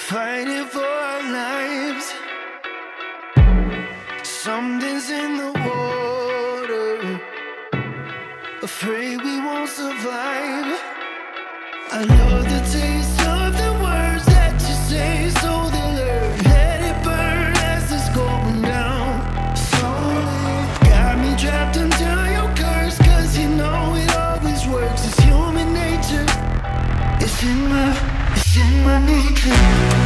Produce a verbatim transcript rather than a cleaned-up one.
fighting for our lives. Something's in the water, afraid we won't survive. I love the taste of the words that you say, so they'll learn. Let it burn as it's going down. Slowly got me trapped until you curse, cause you know it always works. It's human nature. It's in my, it's in my nature.